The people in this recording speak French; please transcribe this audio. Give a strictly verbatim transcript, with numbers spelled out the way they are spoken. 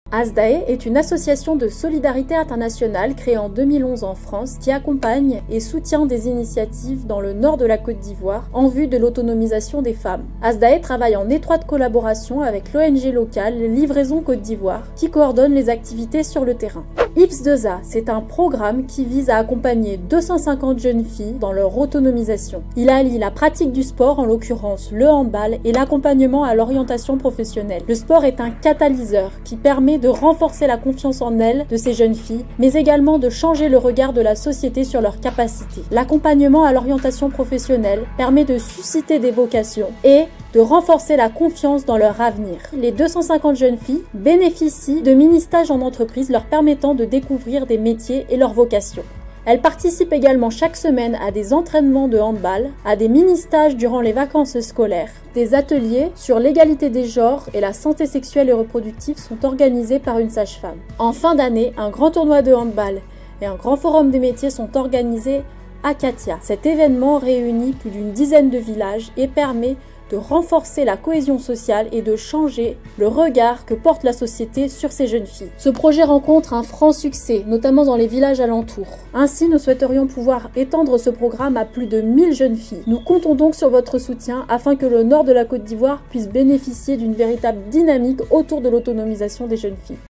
ASDAE est une association de solidarité internationale créée en deux mille onze en France qui accompagne et soutient des initiatives dans le nord de la Côte d'Ivoire en vue de l'autonomisation des femmes. ASDAE travaille en étroite collaboration avec l'O N G locale Livraison Côte d'Ivoire qui coordonne les activités sur le terrain. I P S deux A, c'est un programme qui vise à accompagner deux cent cinquante jeunes filles dans leur autonomisation. Il allie la pratique du sport, en l'occurrence le handball, et l'accompagnement à l'orientation professionnelle. Le sport est un catalyseur qui permet de renforcer la confiance en elles de ces jeunes filles, mais également de changer le regard de la société sur leurs capacités. L'accompagnement à l'orientation professionnelle permet de susciter des vocations et de renforcer la confiance dans leur avenir. Les deux cent cinquante jeunes filles bénéficient de mini-stages en entreprise leur permettant de découvrir des métiers et leurs vocations. Elles participent également chaque semaine à des entraînements de handball, à des mini-stages durant les vacances scolaires. Des ateliers sur l'égalité des genres et la santé sexuelle et reproductive sont organisés par une sage-femme. En fin d'année, un grand tournoi de handball et un grand forum des métiers sont organisés à Katia. Cet événement réunit plus d'une dizaine de villages et permet de renforcer la cohésion sociale et de changer le regard que porte la société sur ces jeunes filles. Ce projet rencontre un franc succès, notamment dans les villages alentours. Ainsi, nous souhaiterions pouvoir étendre ce programme à plus de mille jeunes filles. Nous comptons donc sur votre soutien afin que le nord de la Côte d'Ivoire puisse bénéficier d'une véritable dynamique autour de l'autonomisation des jeunes filles.